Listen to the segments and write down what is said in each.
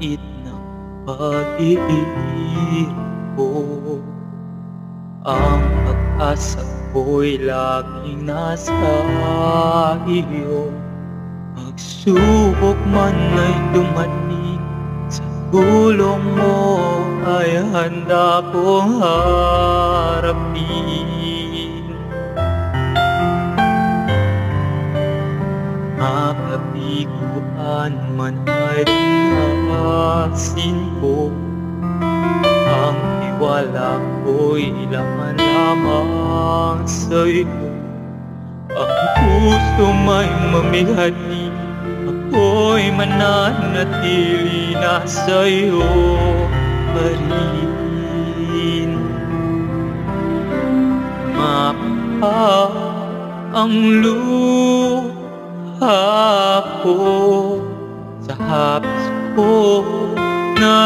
langit ng pag-ibig ko. Ang pag-asa ko'y laging nasa iyo. Pagsubok man ay dumating, sa tulong mo ay handa kong harapin. Makabiguan man ay dinasin ko, ang tiwala ko'y laman lamang sa'yo. Ang puso may mamihati, ako'y mananatili na sa'yo pa rin. Mapa ang luha ko sa hapis ko na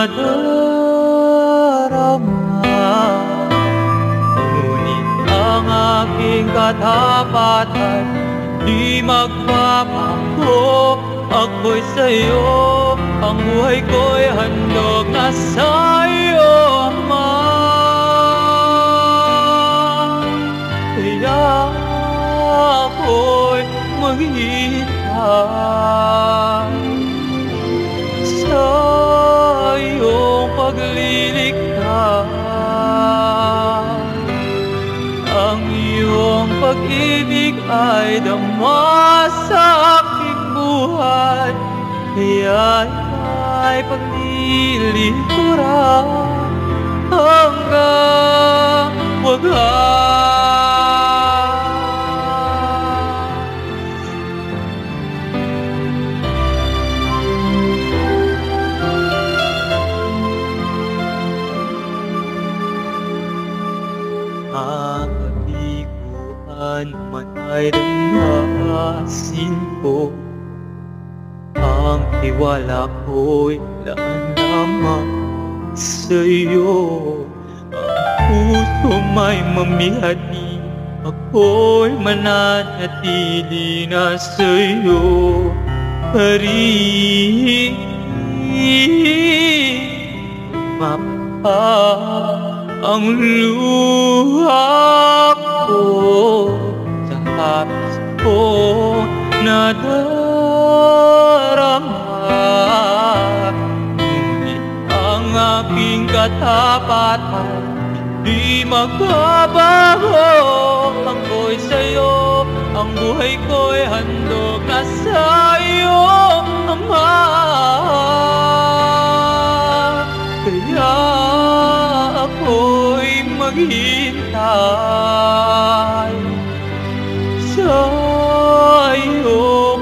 darama, ngunit ang aking katapatan di magbabago. Ako'y sa'yo, ang buhay ko'y handog na sa'yo, Ama. Kaya ako'y maghihintay sa iyong pagliligtas. Ang iyong pag-ibig ay dama sa aking buhay, kaya ay paglilingkuran hanggang wagas. Makabiguan man ay dinasin ko, ang tiwala ko'y laan lamang sa'yo. Ang puso may mamihati, ako'y mananatili na sa'yo pa rin. Mapa ang luha ko sa hapis ko na darama, ngunit ang aking katapatan di magbabago. Ako'y sa'yo, ang buhay ko'y handog na sa'yo, Ama. Kaya ako'y maghintay sa iyong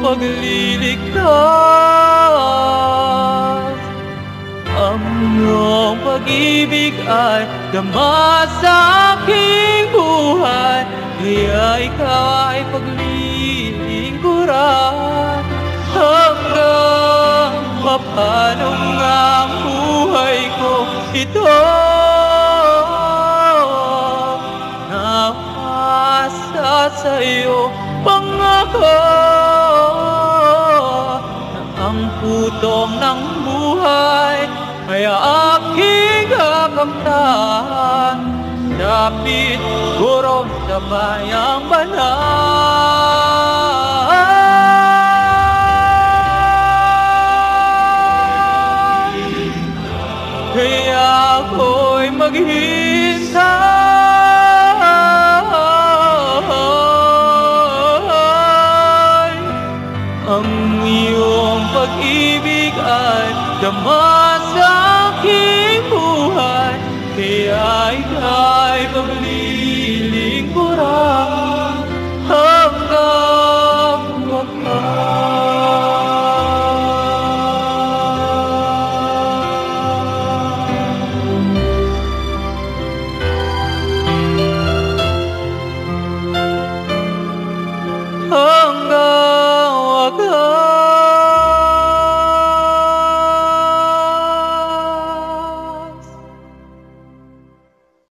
pagliligtas. Ang iyong pag-ibig ay dama sa aking buhay, kaya ikaw ay paglilingkuran hanggang mapano nga ang buhay ko ito. Nasa sa'yo pangako na ang putong ng buhay ay aking kakamtan. Dapit guro sa bayang banal, kaya ako'y maghintay. Ang iyong pag-ibig ay dama